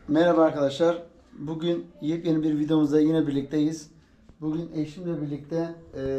Merhaba arkadaşlar. Bugün yepyeni bir videomuzda yine birlikteyiz. Bugün eşimle birlikte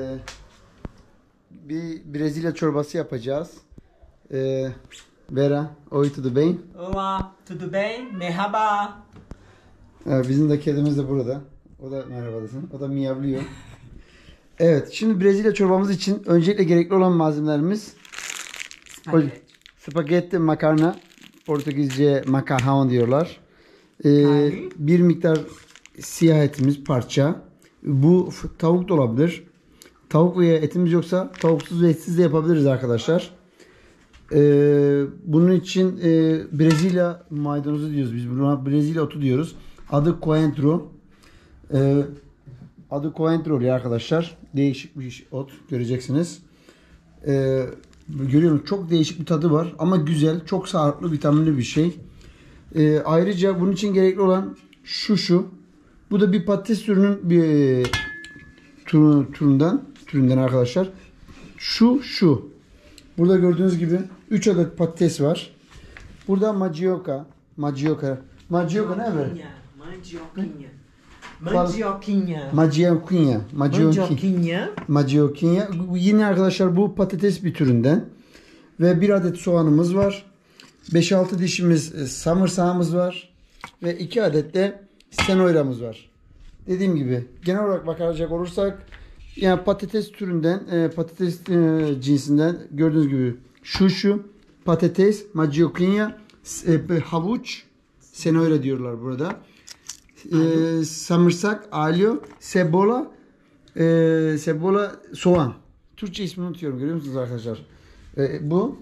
bir Brezilya çorbası yapacağız. Vera, oi tudo bem? Olá, tudo bem? Merhaba. Bizim de kedimiz de burada. O da merhaba desin. O da miyavlıyor. Evet, şimdi Brezilya çorbamız için öncelikle gerekli olan malzemelerimiz spagetti, makarna, Portekizce macarrão diyorlar. Bir miktar siyah etimiz parça. Bu tavuk da olabilir. Tavuk veya etimiz yoksa tavuksuz ve etsiz de yapabiliriz arkadaşlar. Bunun için Brezilya maydanozu diyoruz. Biz buna Brezilya otu diyoruz. Adı coentro. Adı coentro oluyor arkadaşlar. Değişik bir ot göreceksiniz. Görüyorum, çok değişik bir tadı var ama güzel, çok sağlıklı, vitaminli bir şey. Ayrıca bunun için gerekli olan şu. Bu da bir patates türünün bir türünden arkadaşlar. Şu. Burada gördüğünüz gibi 3 adet patates var. Burada mandioca ne var? Mandioquinha. Yine arkadaşlar bu patates bir türünden. Ve bir adet soğanımız var. 5-6 dişimiz samırsağımız var. Ve 2 adet de cenoura'mız var. Dediğim gibi genel olarak bakacak olursak yani patates türünden, patates cinsinden gördüğünüz gibi şu patates, mandioquinha, havuç, cenoura diyorlar burada. Samırsak, alho, cebola, soğan. Türkçe ismini unutuyorum, görüyor musunuz arkadaşlar? Bu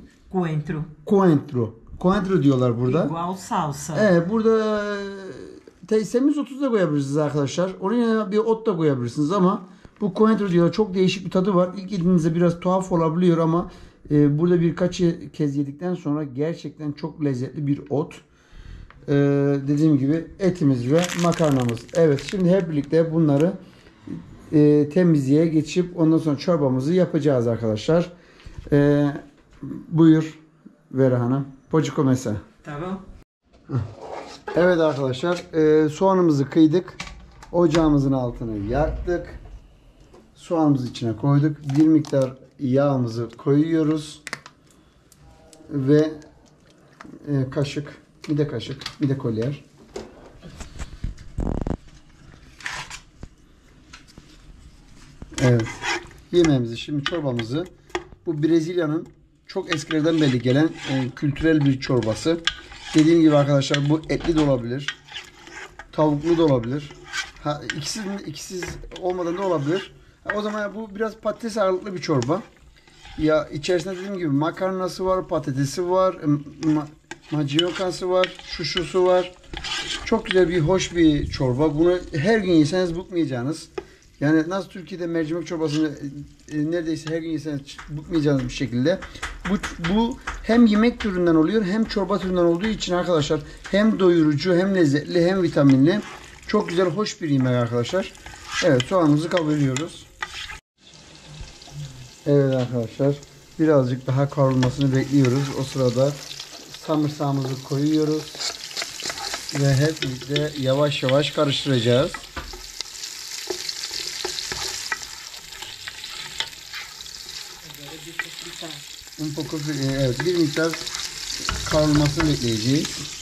Coentro diyorlar burada. Igual salsa. Evet, burada semizotu da koyabilirsiniz arkadaşlar. Oraya bir ot da koyabilirsiniz ama bu coentro diyorlar. Çok değişik bir tadı var. İlk yediğinizde biraz tuhaf olabiliyor ama burada birkaç kez yedikten sonra gerçekten çok lezzetli bir ot. Dediğim gibi etimiz ve makarnamız. Evet, şimdi hep birlikte bunları temizliğe geçip ondan sonra çorbamızı yapacağız arkadaşlar. Buyur Vera Hanım. Pode começar. Tamam. Evet arkadaşlar, soğanımızı kıydık. Ocağımızın altını yaktık. Soğanımızı içine koyduk. Bir miktar yağımızı koyuyoruz. Ve kaşık, bir de kolyer. Evet. Yemeğimizi, şimdi çorbamızı, bu Brezilya'nın çok eskilerden beri gelen kültürel bir çorbası. Dediğim gibi arkadaşlar, bu etli de olabilir. Tavuklu da olabilir. İkisiz olmadan da olabilir. O zaman bu biraz patates ağırlıklı bir çorba. Ya içerisinde dediğim gibi makarnası var, patatesi var, maciokası var, şuşusu var. Çok güzel bir hoş bir çorba. Bunu her gün yeseniz bıkmayacağınız. Yani nasıl Türkiye'de mercimek çorbasını neredeyse her gün yeseniz bıkmayacağınız bir şekilde. Bu hem yemek türünden oluyor hem çorba türünden olduğu için arkadaşlar hem doyurucu hem lezzetli hem vitaminli. Çok güzel, hoş bir yemek arkadaşlar. Evet, soğanımızı kavuruyoruz. Evet arkadaşlar, birazcık daha kavrulmasını bekliyoruz. O sırada samırsağımızı koyuyoruz. Ve hep birlikte yavaş yavaş karıştıracağız. Evet, bir miktar kavrulmasını bekleyeceğiz.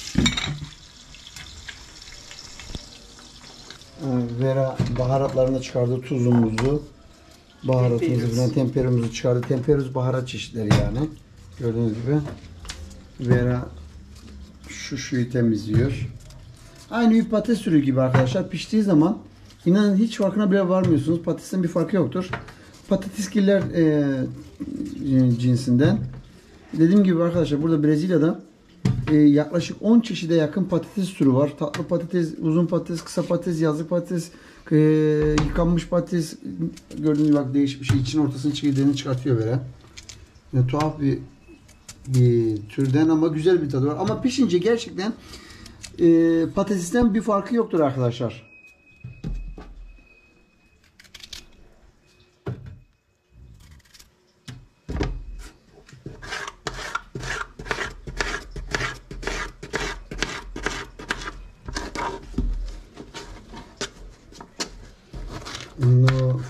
Vera baharatlarını çıkardı, tuzumuzu, baharatımızı falan, temperumuzu çıkardı. Temperuz baharat çeşitleri yani. Gördüğünüz gibi. Vera şuyu temizliyor. Aynı bir patates türü gibi arkadaşlar. Piştiği zaman inanın hiç farkına bile varmıyorsunuz. Patatesin bir farkı yoktur. Patateskiller cinsinden. Dediğim gibi arkadaşlar, burada Brezilya'da yaklaşık 10 çeşide yakın patates türü var. Tatlı patates, uzun patates, kısa patates, yazlık patates, yıkanmış patates. Gördüğünüz gibi bak, değişik bir şey. İçin ortasını çekirdeğini çıkartıyor böyle. Yani tuhaf bir türden ama güzel bir tadı var. Ama pişince gerçekten patatesten bir farkı yoktur arkadaşlar.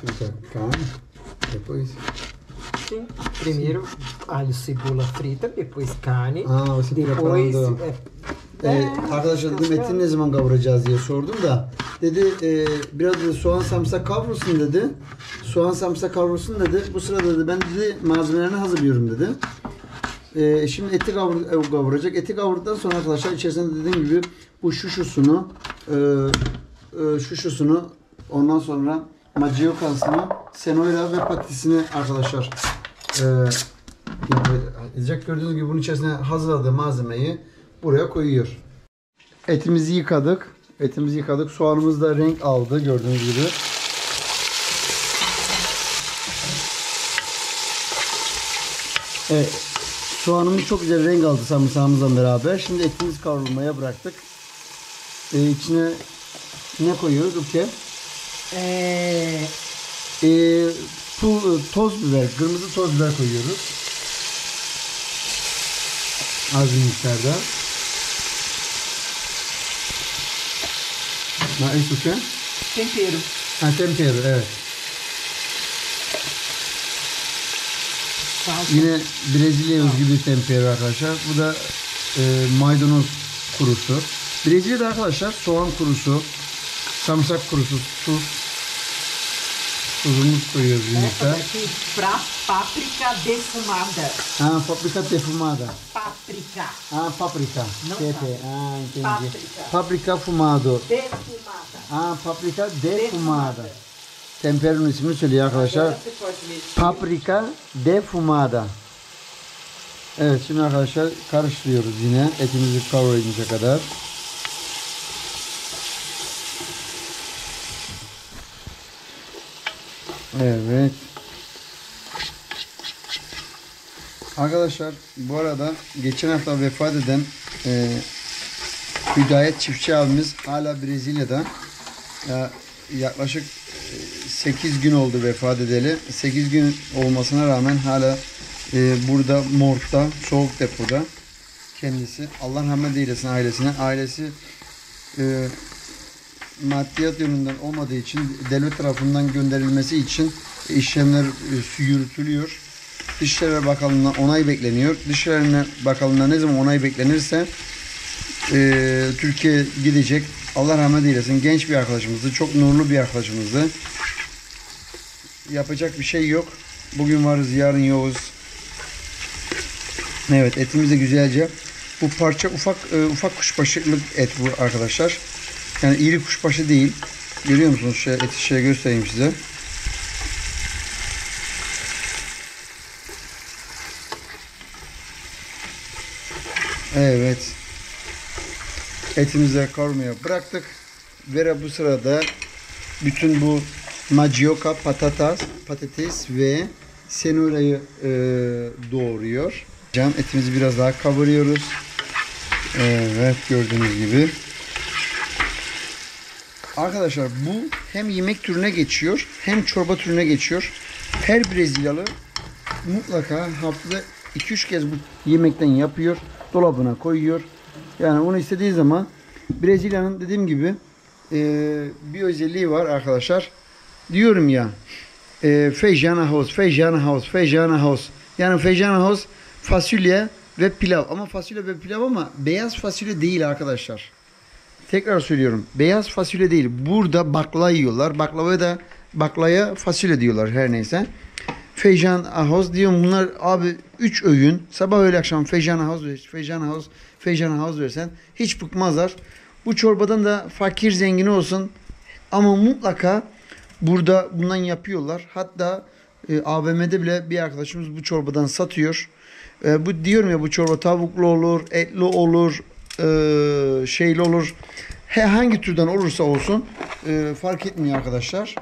frita carne, depois... Sim. Primeiro alho, cebola frita, depois carne. Você depois preparando. Arkadaşlar dedim etini ne zaman kavuracağız diye sordum da dedi biraz dedi soğan sarımsak kavrulsun dedi. Soğan sarımsak kavrulsun dedi. Bu sırada dedi ben dedi malzemelerini hazırlıyorum dedi. Şimdi eti kavuracak. Eti kavurduktan sonra arkadaşlar içerisinde dediğim gibi bu şuşusunu ondan sonra maciokasını, senoyla ve patatesini arkadaşlar yapacak. Gördüğünüz gibi bunun içerisine hazırladığı malzemeyi buraya koyuyor. Etimizi yıkadık. Soğanımız da renk aldı gördüğünüz gibi. Evet. Soğanımız çok güzel renk aldı sarımsağımızla beraber. Şimdi etimizi kavrulmaya bıraktık. İçine ne koyuyoruz? Ülke? Toz biber, kırmızı toz biber koyuyoruz. Az bir miktarda. Ne isso? Tempero. Tempero, evet. Salsa. Yine Brezilya özgü bir tempero arkadaşlar. Bu da maydanoz kurusu. Brezilya'da arkadaşlar soğan kurusu, sarımsak kurusu, tuzumuz koyuyoruz bir miktar. Páprica defumada. Paprika defumada. Páprica. Paprika. Não Pepe. Entendi. Páprica. Paprika fumado. Defumada. Paprika defumada. Temperonun ismini söylüyor arkadaşlar. Agora você pode mexer. Paprika defumada. Evet şimdi arkadaşlar karıştırıyoruz yine etimizi kavrulunca kadar. Evet. Arkadaşlar bu arada geçen hafta vefat eden Hüdayet Çiftçi abimiz hala Brezilya'da. Yaklaşık 8 gün oldu vefat edeli. 8 gün olmasına rağmen hala burada morgda, soğuk depoda kendisi. Allah rahmet eylesin ailesine. Ailesi maddiyat yönünden olmadığı için devlet tarafından gönderilmesi için işlemler yürütülüyor. Dışişleri Bakanlığı'ndan onay bekleniyor. Dışişleri Bakanlığı'ndan ne zaman onay beklenirse Türkiye gidecek. Allah rahmet eylesin. Genç bir arkadaşımızdı. Çok nurlu bir arkadaşımızdı. Yapacak bir şey yok. Bugün varız, yarın yokuz. Evet, etimiz de güzelce. Bu parça ufak kuşbaşılık et bu arkadaşlar. Yani iri kuşbaşı değil. Görüyor musunuz? Eti şöyle göstereyim size. Evet. Etimizi de kavurmaya bıraktık. Ve bu sırada bütün bu mandioka, patates ve senolayı doğruyor. Etimizi biraz daha kavuruyoruz. Evet, gördüğünüz gibi. Arkadaşlar bu hem yemek türüne geçiyor hem çorba türüne geçiyor. Her Brezilyalı mutlaka haftada 2-3 kez bu yemekten yapıyor. Dolabına koyuyor. Yani onu istediği zaman Brezilya'nın dediğim gibi bir özelliği var arkadaşlar. Diyorum ya feijão arroz. Yani feijão arroz fasulye ve pilav. Ama fasulye ve pilav ama beyaz fasulye değil arkadaşlar. Tekrar söylüyorum. Beyaz fasulye değil. Burada bakla yiyorlar. Baklaya fasulye diyorlar her neyse. Feijão arroz diyorum. Bunlar abi 3 öğün. Sabah öğle akşam feijão arroz versen hiç bıkmazlar. Bu çorbadan da fakir zengin olsun. Ama mutlaka burada bundan yapıyorlar. Hatta AVM'de bile bir arkadaşımız bu çorbadan satıyor. Bu diyorum ya, bu çorba tavuklu olur, etli olur, şeyli olur. Hangi türden olursa olsun fark etmiyor arkadaşlar.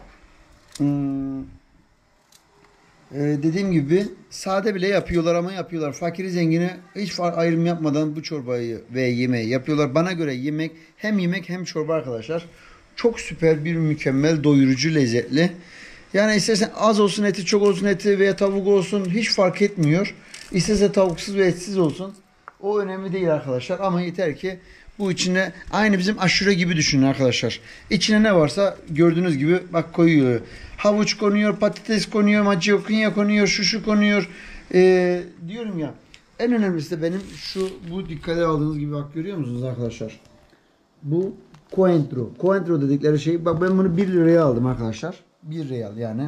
Dediğim gibi sade bile yapıyorlar ama yapıyorlar. Fakiri zengine hiç ayrım yapmadan bu çorbayı ve yemeği yapıyorlar. Bana göre hem yemek hem çorba arkadaşlar. Çok süper, bir mükemmel, doyurucu, lezzetli. Yani istersen az olsun eti, çok olsun eti veya tavuk olsun hiç fark etmiyor. İsterse tavuksuz ve etsiz olsun. O önemli değil arkadaşlar. Ama yeter ki Bu içine aynı bizim aşure gibi düşünün arkadaşlar. İçine ne varsa gördüğünüz gibi bak koyuyor. Havuç konuyor, patates konuyor, maciokinya konuyor, şu konuyor. Diyorum ya, en önemlisi de benim bu dikkate aldığınız gibi bak, görüyor musunuz arkadaşlar? Bu coentro. Coentro dedikleri şey, bak ben bunu 1 liraya aldım arkadaşlar. 1 real yani.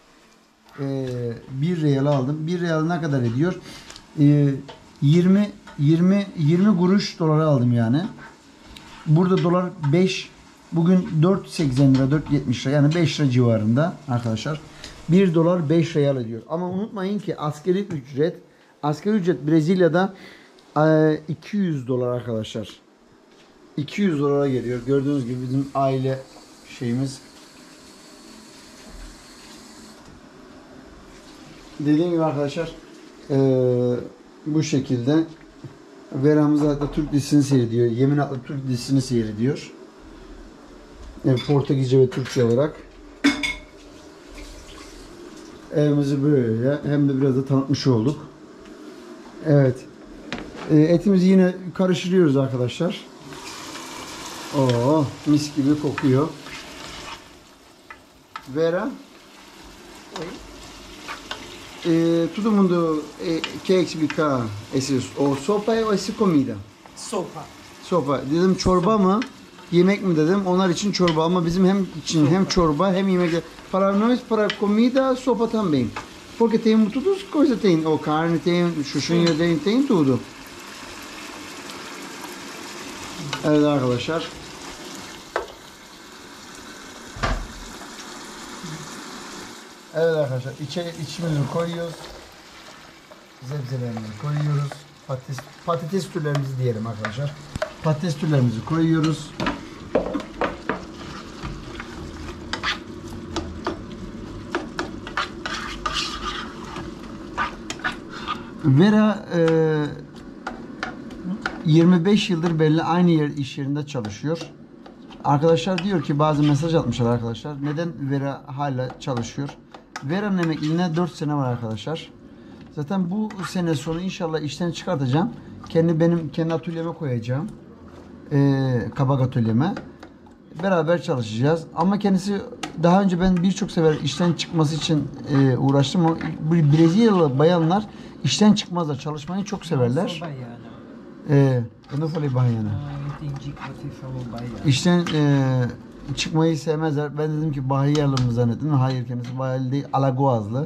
1 real aldım. 1 real ne kadar ediyor? 20 kuruş dolara aldım yani. Burada dolar 5, bugün 4.80 lira, 4.70 lira, yani 5 lira civarında arkadaşlar. 1 dolar 5 real ediyor. Ama unutmayın ki asgari ücret Brezilya'da 200 dolar arkadaşlar. 200 dolara geliyor. Gördüğünüz gibi bizim aile şeyimiz. Dediğim gibi arkadaşlar bu şekilde Vera'mız hatta Türk dizisini seyrediyor. Yemin adlı Türk dizisini seyrediyor. Portekizce ve Türkçe olarak. Evimizi böyle hem de biraz da tanıtmış olduk. Evet. Etimizi yine karıştırıyoruz arkadaşlar. Oo, mis gibi kokuyor. Vera? Todo mundo quer explicar o sopa ou esse comida? Sopa. Sopa. Dedim çorba mı? Yemek mi dedim. Onlar için çorba ama bizim hem için hem çorba hem yemek. Para nós, para comida, sopa também. Porque tem tudo as coisas tem. O carne tem, xuxunha tem tudo. Evet arkadaşlar. Evet arkadaşlar, içimizi koyuyoruz. Sebzelerimizi koyuyoruz. Patates türlerimizi diyelim arkadaşlar. Patates türlerimizi koyuyoruz. Vera 25 yıldır belli aynı iş yerinde çalışıyor. Arkadaşlar diyor ki, bazı mesaj atmışlar arkadaşlar. Neden Vera hala çalışıyor? Vera'nın emekliliğine 4 sene var arkadaşlar. Zaten bu sene sonu inşallah işten çıkartacağım. Kendi atölyeme koyacağım. Kabak atölyeme. Beraber çalışacağız. Ama kendisi daha önce ben birçok sefer işten çıkması için uğraştım. Bu Brezilyalı bayanlar işten çıkmazlar. Çalışmayı çok severler. Sou baiana. Eu não falei baiana. Entendi que você falou baiana. İşten çıkmayı sevmezler. Ben dedim ki Bahiyalı mı zannettim. Hayır, kendisi Bahiyalı değil, Alagoazlı.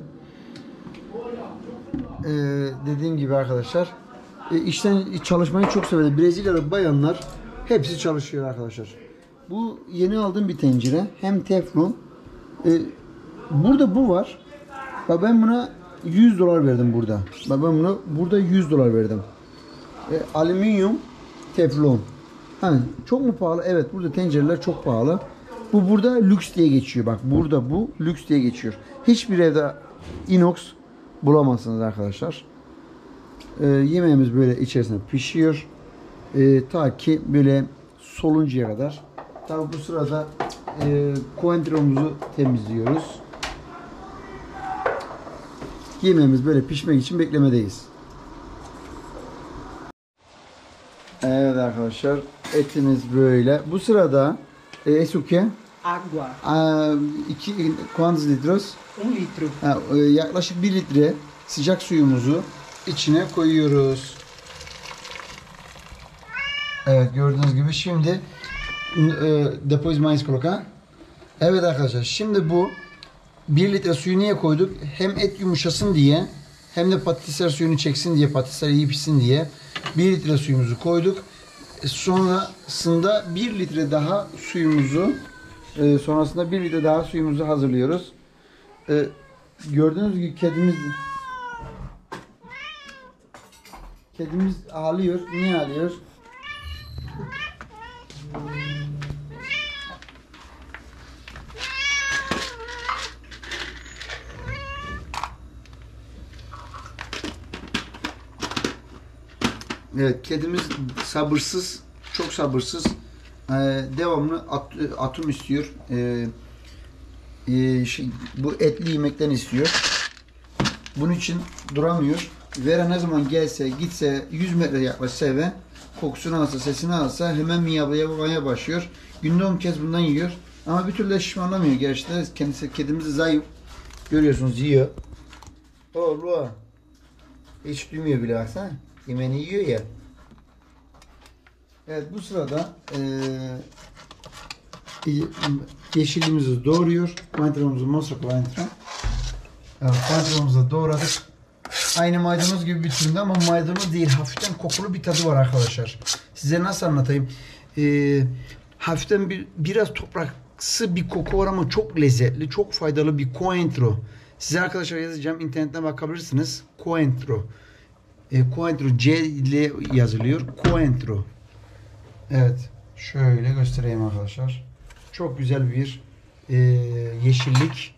Dediğim gibi arkadaşlar, işten çalışmayı çok severler. Brezilyalı bayanlar hepsi çalışıyor arkadaşlar. Bu yeni aldığım bir tencere. Hem teflon. Burada bu var. Bak ben buna 100 dolar verdim burada. Bak ben buna burada 100 dolar verdim. Alüminyum teflon. Hani çok mu pahalı? Evet, burada tencereler çok pahalı. Bu burada lüks diye geçiyor. Bak burada bu lüks diye geçiyor. Hiçbir evde inox bulamazsınız arkadaşlar. Yemeğimiz böyle içerisinde pişiyor. Ta ki böyle soluncaya kadar. Tabi bu sırada coentromuzu temizliyoruz. Yemeğimiz böyle pişmek için beklemedeyiz. Evet arkadaşlar, etimiz böyle. Bu sırada esuke Água. quantos litros? 1 litro. Yaklaşık 1 litre sıcak suyumuzu içine koyuyoruz. Evet, gördüğünüz gibi şimdi depois mais colocar. Evet arkadaşlar, şimdi bu 1 litre suyu niye koyduk? Hem et yumuşasın diye, hem de patatesler suyunu çeksin diye, patatesler iyi pişsin diye 1 litre suyumuzu koyduk. Sonrasında 1 litre daha suyumuzu hazırlıyoruz. Gördüğünüz gibi kedimiz ağlıyor. Niye ağlıyor? Evet, kedimiz sabırsız, çok sabırsız. Devamlı atım istiyor. Bu etli yemekten istiyor. Bunun için duramıyor. Vera ne zaman gelse, gitse, 100 metre yaklaşsa eve kokusunu alsa, sesini alsa hemen miyavlamaya başlıyor. Günde 10 kez bundan yiyor. Ama bir türlü de şişmanlamıyor. Gerçekten kendisi, kedimiz de zayıf. Görüyorsunuz yiyor. Oğlum. Hiç duymuyor bile baksana. Yemeğini yiyor ya. Evet, bu sırada yeşilliğimizi doğruyor. Koentromuzu mosra koentro. Evet, koentromuzu doğradık. Aynı maydanoz gibi bir türünde ama maydanoz değil. Hafiften kokulu bir tadı var arkadaşlar. Size nasıl anlatayım? Hafiften biraz topraksı bir koku var ama çok lezzetli, çok faydalı bir koentro. Size arkadaşlar yazacağım. İnternetten bakabilirsiniz. Koentro. Koentro C ile yazılıyor. Koentro. Evet. Şöyle göstereyim arkadaşlar. Çok güzel bir yeşillik.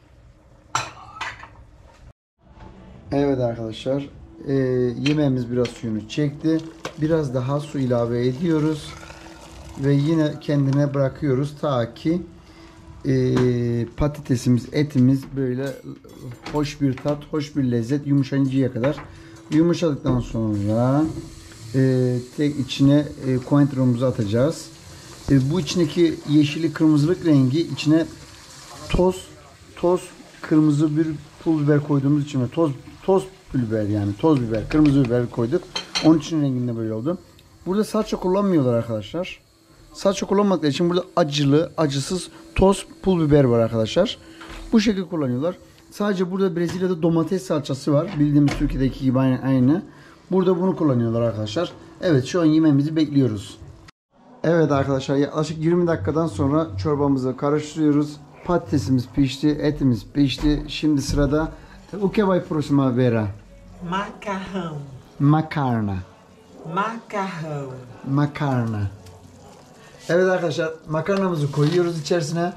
Evet arkadaşlar. Yemeğimiz biraz suyunu çekti. Biraz daha su ilave ediyoruz. Ve yine kendine bırakıyoruz. Ta ki patatesimiz, etimiz böyle hoş bir tat, hoş bir lezzet yumuşayıncaya kadar. Yumuşadıktan sonra tek içine koentromuzu atacağız. Bu içindeki yeşili kırmızılık rengi içine toz kırmızı bir pul biber koyduğumuz için toz biber yani toz biber, kırmızı biber koyduk. Onun için renginde böyle oldu. Burada salça kullanmıyorlar arkadaşlar. Salça kullanmadıkları için burada acılı, acısız toz pul biber var arkadaşlar. Bu şekilde kullanıyorlar. Sadece burada Brezilya'da domates salçası var. Bildiğimiz Türkiye'deki gibi aynı. Burada bunu kullanıyorlar arkadaşlar. Evet, şu an yemeğimizi bekliyoruz. Evet arkadaşlar, yaklaşık 20 dakikadan sonra çorbamızı karıştırıyoruz. Patatesimiz pişti, etimiz pişti. Şimdi sırada o que vai próxima Vera? Macarrão. Makarna. Macarrão. Makarna. Evet arkadaşlar, makarnamızı koyuyoruz içerisine.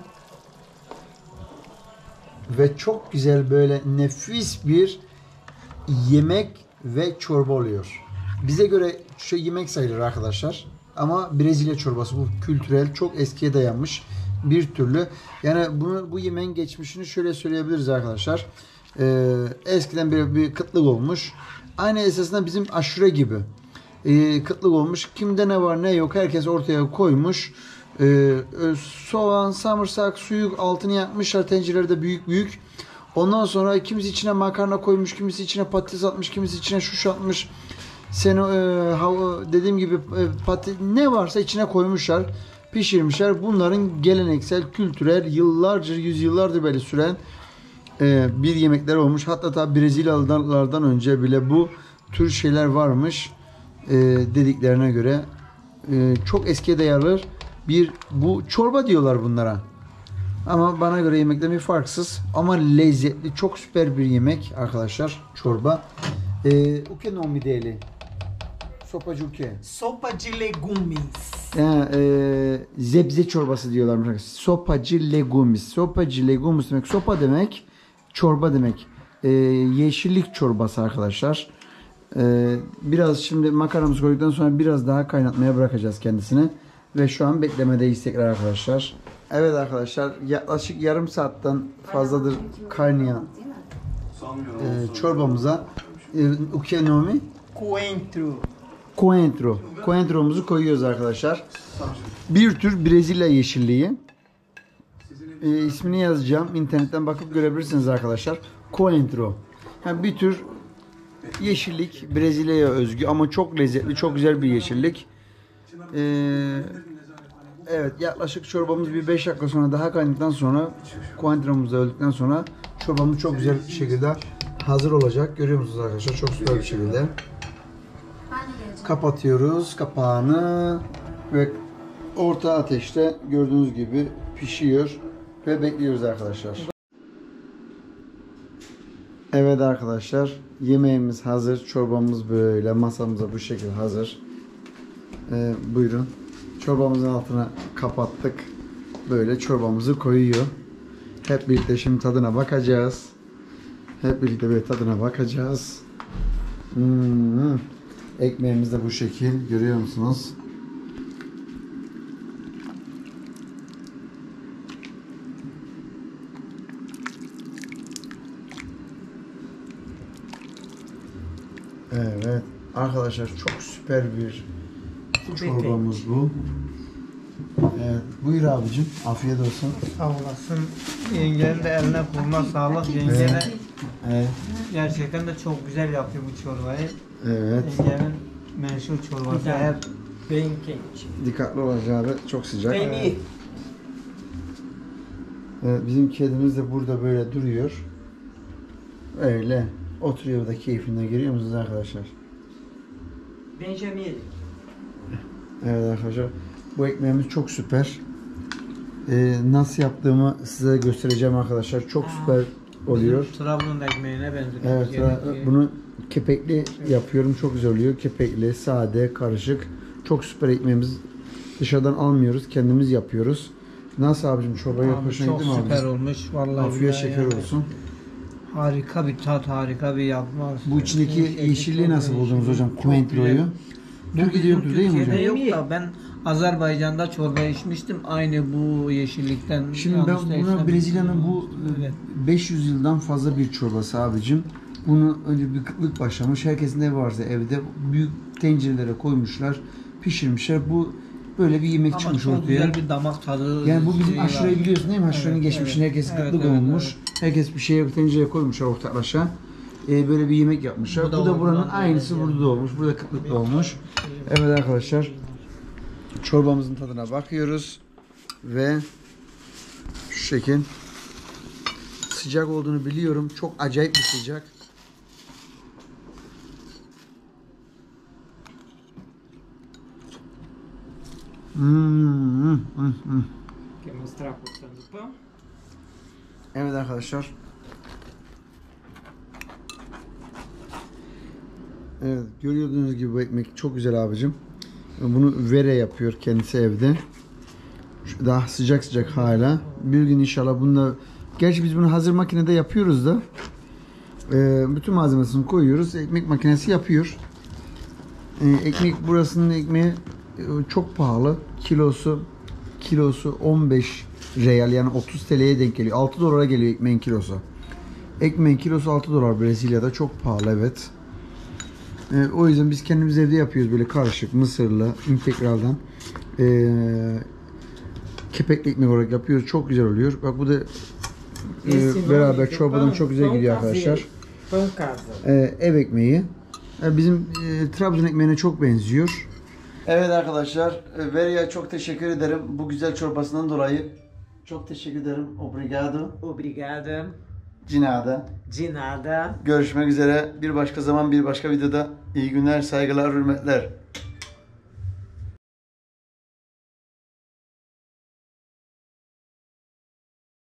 Ve çok güzel böyle nefis bir yemek ve çorba oluyor. Bize göre şu yemek sayılır arkadaşlar. Ama Brezilya çorbası bu kültürel, çok eskiye dayanmış bir türlü. Yani bu yemeğin geçmişini şöyle söyleyebiliriz arkadaşlar. Eskiden bir kıtlık olmuş. Aynı esasında bizim aşure gibi. Kıtlık olmuş. Kimde ne var ne yok herkes ortaya koymuş. Soğan, samırsak, suyu altını yakmışlar tencerelerde büyük. Ondan sonra kimisi içine makarna koymuş, kimisi içine patates atmış, kimisi içine şuş atmış. Dediğim gibi patates ne varsa içine koymuşlar, pişirmişler. Bunların geleneksel, kültürel, yüzyıllardır böyle süren bir yemekler olmuş. Hatta Brezilyalılardan önce bile bu tür şeyler varmış dediklerine göre. Çok eskiye dayanır bu çorba diyorlar bunlara. Ama bana göre yemekten bir farksız ama lezzetli, çok süper bir yemek arkadaşlar, çorba. O que nome dele? Sopa de o quê? Sopa de legumes. Zebze çorbası diyorlar. Sopa de legumes. Sopa de legumes demek. Sopa demek, çorba demek. Yeşillik çorbası arkadaşlar. Biraz şimdi makarnamızı koyduktan sonra biraz daha kaynatmaya bırakacağız kendisini. Ve şu an beklemedeyiz tekrar arkadaşlar. Evet arkadaşlar, yaklaşık yarım saatten fazladır kaynayan çorbamıza o que nome? Coentro. Coentro'muzu koyuyoruz arkadaşlar. Bir tür Brezilya yeşilliği. İsmini yazacağım. İnternetten bakıp görebilirsiniz arkadaşlar. Coentro. Yani bir tür yeşillik, Brezilya'ya özgü ama çok lezzetli, çok güzel bir yeşillik. Evet, yaklaşık çorbamız bir 5 dakika sonra daha kaynadıktan sonra Coentro'muz da öldükten sonra çorbamız çok güzel bir şekilde hazır olacak. Görüyor musunuz arkadaşlar? Çok süper bir şekilde. Kapatıyoruz kapağını ve orta ateşte gördüğünüz gibi pişiyor ve bekliyoruz arkadaşlar. Evet arkadaşlar, yemeğimiz hazır. Çorbamız böyle masamıza bu şekilde hazır. Buyurun. Çorbamızın altına kapattık. Böyle çorbamızı koyuyor. Hep birlikte şimdi tadına bakacağız. Hep birlikte böyle tadına bakacağız. Ekmeğimiz de bu şekil. Görüyor musunuz? Evet. Arkadaşlar çok süper bir Çorbamız bu. Evet, buyur abicim. Afiyet olsun. Sağ olasın. Yengenin de eline koluna sağlık. Yenge de Evet. gerçekten de çok güzel yapıyor bu çorbayı. Evet. Yengenin meşhur çorbası. Güzel. Hep Bem quente. Dikkatli olacağız abi. Çok sıcak. Vem Evet, bizim kedimiz de burada böyle duruyor. Öyle. Oturuyor da keyfine, görüyor musunuz arkadaşlar? Benjamin. Evet arkadaşlar. Bu ekmeğimiz çok süper. Nasıl yaptığımı size göstereceğim arkadaşlar. Çok süper oluyor. Trabzon ekmeğine benziyor. Evet, bunu kepekli yapıyorum. Çok güzel oluyor. Kepekli, sade, karışık. Çok süper ekmeğimiz. Dışarıdan almıyoruz. Kendimiz yapıyoruz. Nasıl abicim, çorbayı hoşuna çok gitti mi abi? süper olmuş. Vallahi Afiyet billahi şeker yani. olsun. Harika bir tat, harika bir yapma. Bu içindeki yeşilliği Çok nasıl buldunuz değişik, hocam? çok Kuentro'yu. güzel. Türkiye'de yoktur değil mi hocam? Türkiye'de yok da ben Azerbaycan'da çorba içmiştim. Aynı bu yeşillikten. Şimdi ben yanlış buna değilsem- Brezilya'nın bu Evet. 500 yıldan fazla bir çorbası abicim. Bunu önce bir kıtlık başlamış. Herkesin evi varsa evde büyük tencerelere koymuşlar, pişirmişler. Bu böyle bir yemek Ama çıkmış çok ortaya. güzel bir damak tadı. Yani bu bizim şeyi var. aşureyi biliyorsun değil mi? Aşurenin Evet, geçmişini evet. herkes Evet, kıtlık evet, olmuş. evet. Herkes bir şeye tencereye koymuşlar ortaklaşa. Böyle bir yemek yapmışlar. Bu Bu da da buranın oradan, aynısı evet, burada da olmuş. Burada kıtlık da olmuş. Evet arkadaşlar. Çorbamızın tadına bakıyoruz. Ve şu şekil. Sıcak olduğunu biliyorum. Çok acayip bir sıcak. Quer mostrar a porção do pão? Evet arkadaşlar. Evet, görüyorsunuz gibi bu ekmek çok güzel abicim. Bunu Vere yapıyor kendisi evde. Daha sıcak sıcak hala. Bir gün inşallah bunda, gerçi biz bunu hazır makinede yapıyoruz da. Bütün malzemesini koyuyoruz. Ekmek makinesi yapıyor. Ekmek, burasının ekmeği çok pahalı. Kilosu 15 real, yani 30 TL'ye denk geliyor. 6 dolara geliyor ekmeğin kilosu. Ekmeğin kilosu 6 dolar Brezilya'da, çok pahalı evet. O yüzden biz kendimiz evde yapıyoruz, böyle karışık mısırlı integraldan kepekli ekmek olarak yapıyoruz. Çok güzel oluyor. Bak bu da beraber çorbadan çok güzel gidiyor arkadaşlar. Pão casa. Ev ekmeği. Bizim Trabzon ekmeğine çok benziyor. Evet arkadaşlar, Veria'ya çok teşekkür ederim bu güzel çorbasından dolayı. Çok teşekkür ederim. Obrigado. Obrigada. De nada. De nada. Görüşmek üzere. Bir başka zaman, bir başka videoda. İyi günler, saygılar, hürmetler.